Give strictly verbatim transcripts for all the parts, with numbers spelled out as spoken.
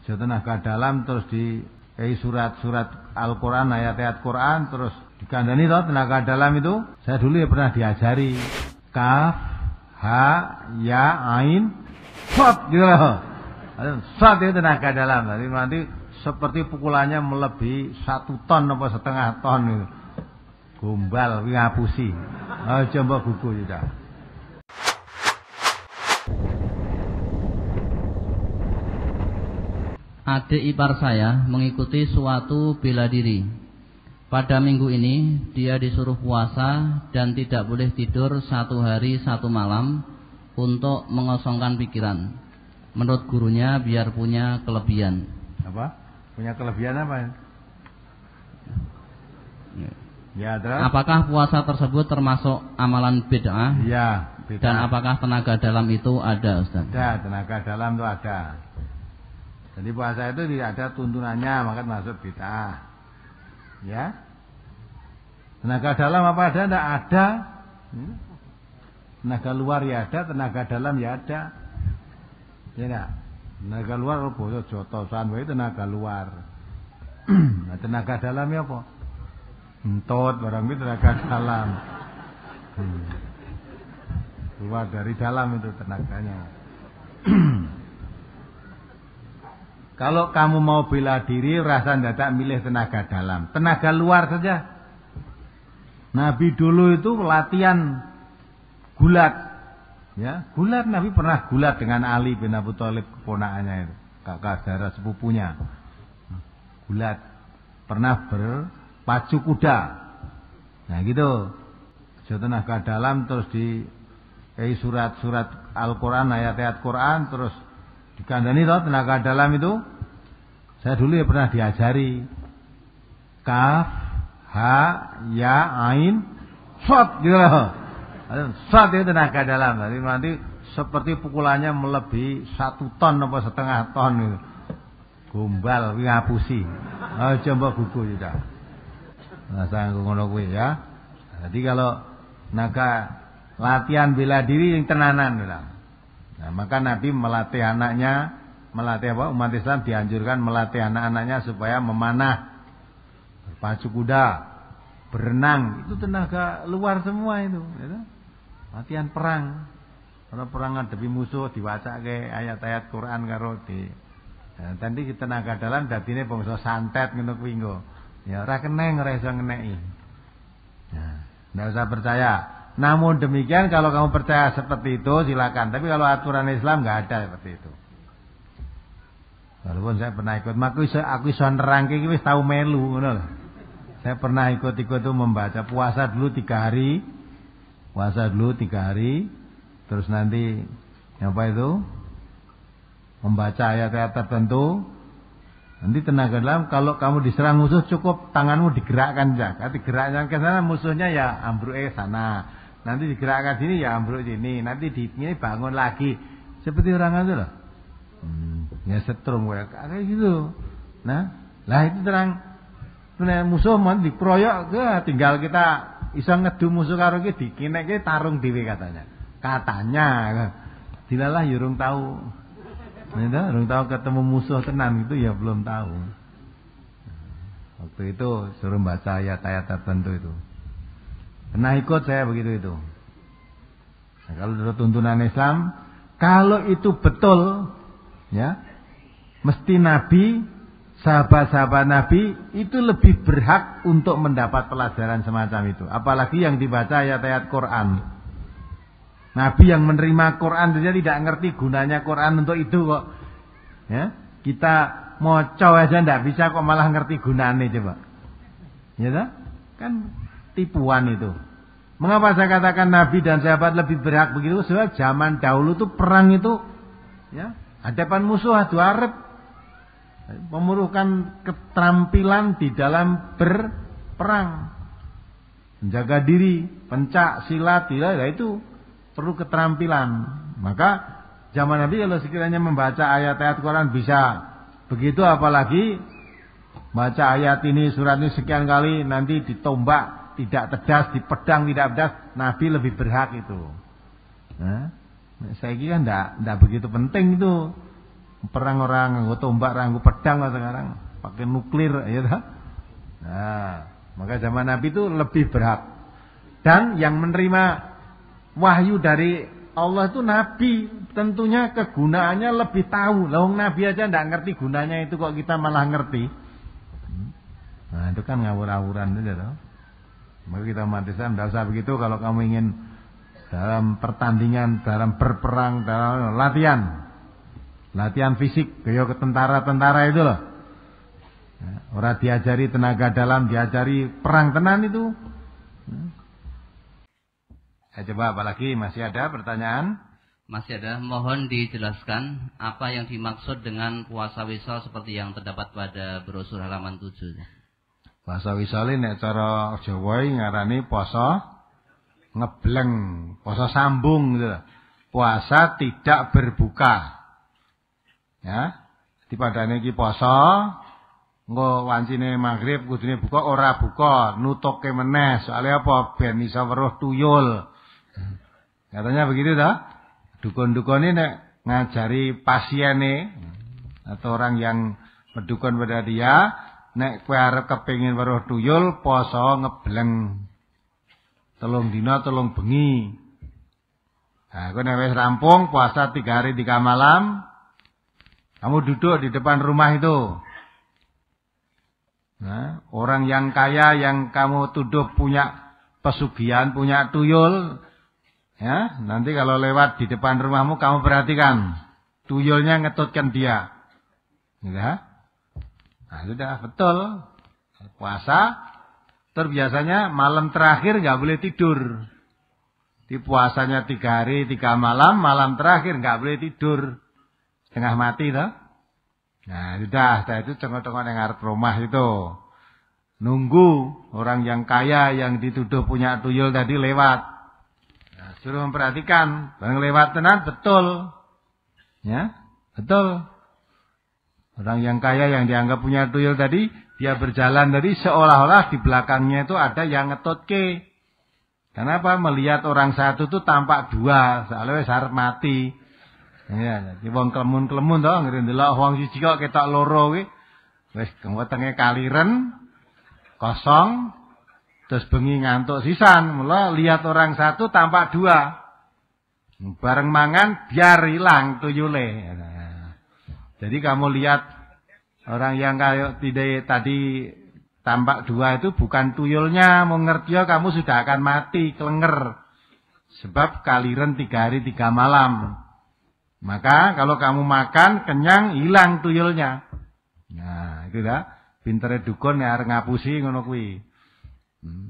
aja tenaga dalam terus di eh, surat-surat Al-Quran, ayat-ayat Quran terus dikandani toh tenaga dalam itu. Saya dulu ya pernah diajari kaf, ha, ya, ain, shot gitu loh. Shot itu tenaga dalam. Jadi nanti seperti pukulannya melebihi satu ton apa setengah ton itu. Gombal, ngapusi. Oh, coba buku sudah. Adik ipar saya mengikuti suatu bela diri. Pada minggu ini dia disuruh puasa dan tidak boleh tidur satu hari satu malam untuk mengosongkan pikiran. Menurut gurunya biar punya kelebihan. Apa? Punya kelebihan apa? Ya, terus? Apakah puasa tersebut termasuk amalan bid'ah? Ya, bid'ah. Dan apakah tenaga dalam itu ada, Ustaz? Ada, tenaga dalam itu ada. Jadi puasa itu tidak ada tuntunannya, maka masuk bid'ah. Ya. Tenaga dalam apa ada? Tidak ada. Tenaga luar ya ada, tenaga dalam ya ada. Ya enggak? Tenaga luar bosok jotosan wae tenaga luar. Nah, tenaga dalam ya apa? Entut barang itu tenaga dalam. Hmm. Keluar dari dalam itu tenaganya. Kalau kamu mau bela diri, rasa tidak milih tenaga dalam, tenaga luar saja. Nabi dulu itu latihan gulat, ya gulat. Nabi pernah gulat dengan Ali bin Abi Thalib, keponakannya itu, kakak saudara sepupunya. Gulat, pernah berpacu kuda. Nah gitu. Jadi tenaga dalam terus di eh, surat-surat Al-Quran, ayat-ayat Quran terus dikandani toh tenaga dalam itu. Saya dulu ya pernah diajari kaf, ha, ya, ain, shot gitu loh. Shot itu tenaga dalam. Jadi nanti seperti pukulannya melebihi satu ton apa setengah ton itu. Gombal, ngapusi. Oh, coba buku sudah. Nah, saya ngono kuwi ya. Jadi kalau naga latihan bela diri yang tenanan bilang. Nah, maka Nabi melatih anaknya, melatih apa? Umat Islam dianjurkan melatih anak-anaknya supaya memanah, berpacu kuda, berenang. Itu tenaga luar semua itu. Ya. Latihan perang. Kalau perang ngadepi musuh diwaca ke ayat-ayat Quran karo di. Nah, tadi tenaga dalam dadine bangsa santet ngono kuwi nggo. Ya ora keneng ora iso ngeneki. Nah, enggak usah percaya. Namun demikian kalau kamu percaya seperti itu silakan. Tapi kalau aturan Islam nggak ada seperti itu. Walaupun saya pernah ikut, maka aku iso nerangke iki wis tau melu ngono lho. Saya pernah ikut-ikut itu membaca puasa dulu tiga hari. Puasa dulu tiga hari. Terus nanti apa itu? Membaca ayat-ayat tertentu. Nanti tenaga dalam kalau kamu diserang musuh cukup tanganmu digerakkan saja. Digerakkan ke sana musuhnya ya ambruke sana. Nanti digerakkan sini ya ambruk sini. Nanti di ini bangun lagi. Seperti orang itu loh. Hmm, ya setrum kayak gitu. Nah, lah itu terang musuh mau dikeroyok ke tinggal kita iso ngedu musuh karo ki dikinekke tarung dhewe katanya. Katanya. Dilalah ya urung tahu. Nah, urung tahu ketemu musuh tenan itu ya belum tahu. Waktu itu suruh baca ayat-ayat tertentu itu. Pernah ikut saya begitu itu. Nah, kalau dari tuntunan Islam, kalau itu betul, ya, mesti Nabi, sahabat-sahabat Nabi itu lebih berhak untuk mendapat pelajaran semacam itu. Apalagi yang dibaca ayat-ayat Quran. Nabi yang menerima Quran saja tidak ngerti gunanya Quran untuk itu kok. Ya, kita moco aja ndak bisa kok malah ngerti gunane coba. Ya tak? Kan tipuan itu. Mengapa saya katakan Nabi dan sahabat lebih berhak begitu? Sebab zaman dahulu tuh perang itu, ya, hadapan musuh adu arep, memerlukan keterampilan di dalam berperang, menjaga diri, pencak, silat, ya itu perlu keterampilan. Maka zaman Nabi kalau sekiranya membaca ayat-ayat Quran bisa begitu, apalagi baca ayat ini, surat ini sekian kali, nanti ditombak, tidak tedas, dipedang tidak pedas, Nabi lebih berhak itu. Nah, saya kira enggak, enggak begitu penting itu. perang orang nganggo tombak, nganggo pedang sekarang, pakai nuklir ya toh. Nah, maka zaman Nabi itu lebih berhak. Dan yang menerima wahyu dari Allah itu Nabi, tentunya kegunaannya lebih tahu. Lah wong Nabi aja ndak ngerti gunanya itu, kok kita malah ngerti. Nah, itu kan ngawur-ngawuran aja toh. Maka kita umat Islam tidak usah begitu. Kalau kamu ingin dalam pertandingan, dalam berperang, dalam latihan, latihan fisik, kayak ke tentara-tentara itu loh. Ya, orang diajari tenaga dalam, diajari perang tenan itu. Saya coba apalagi, masih ada pertanyaan? Masih ada, mohon dijelaskan apa yang dimaksud dengan puasa wisol seperti yang terdapat pada brosur halaman tujuh. Puasa wisol ini cara Jawa ngarani puasa ngebleng, puasa sambung gitu. Puasa tidak berbuka. Ya. Di padane iki puasa engko wancine maghrib kudune buka, ora buka, nutuke meneh. Soalnya apa? Ben iso weruh tuyul. Katanya begitu dah. Dukun-dukun ini nek ngajari pasiene atau orang yang berdukun pada dia, nek kowe arep kepengin weruh tuyul, poso ngebleng. Telung dina telung bengi. Nah, kowe nek wis rampung puasa tiga hari tiga malam, kamu duduk di depan rumah itu. Nah, orang yang kaya yang kamu tuduh punya pesugihan, punya tuyul, ya, nanti kalau lewat di depan rumahmu kamu perhatikan tuyulnya ngetutkan dia. Ya. Nah, sudah betul. Puasa terus biasanya malam terakhir nggak boleh tidur. Di puasanya tiga hari tiga malam, malam terakhir nggak boleh tidur. Setengah mati toh. Nah, sudah, setelah itu cengok-cengok yang ngarep rumah itu. Nunggu orang yang kaya yang dituduh punya tuyul tadi lewat. Suruh memperhatikan, barang lewat tenan betul. Ya, betul. Orang yang kaya yang dianggap punya tuyul tadi, dia berjalan tadi seolah-olah di belakangnya itu ada yang ngetutke. Kenapa? Melihat orang satu itu tampak dua, soalnya wis arep mati. Ya, jadi wong klemun-klemun to, ndelok wong siji kok ketok loro kuwi. Wis wetenge kaliren kosong. Terus bengi ngantuk sisan, mula lihat orang satu tampak dua. Bareng mangan biar hilang tuyule. Jadi kamu lihat orang yang kayak tidak tadi tampak dua itu bukan tuyulnya, mau ngerti ya kamu sudah akan mati, kelenger. Sebab kaliren tiga hari tiga malam. Maka kalau kamu makan kenyang hilang tuyulnya. Nah itu dah, pintere dukun ya ngapusi ngono kuwi. Hmm.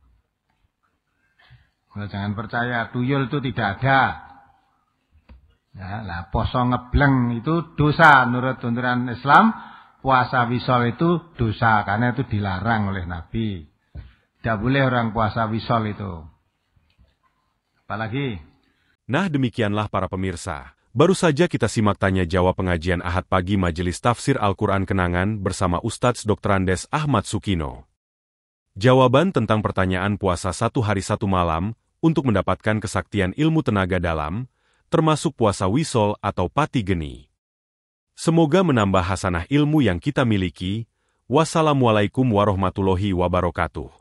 Well, jangan percaya tuyul itu tidak ada. Ya, lah poso ngebleng itu dosa menurut tuntunan Islam. Puasa wisol itu dosa karena itu dilarang oleh Nabi. Tidak boleh orang puasa wisol itu. Apalagi? Nah, demikianlah para pemirsa. Baru saja kita simak tanya jawab pengajian Ahad pagi Majelis Tafsir Al-Quran Kenangan bersama Ustadz Doktor Andes Ahmad Sukino. Jawaban tentang pertanyaan puasa satu hari satu malam untuk mendapatkan kesaktian ilmu tenaga dalam, termasuk puasa wisol atau pati geni. Semoga menambah hasanah ilmu yang kita miliki. Wassalamualaikum warahmatullahi wabarakatuh.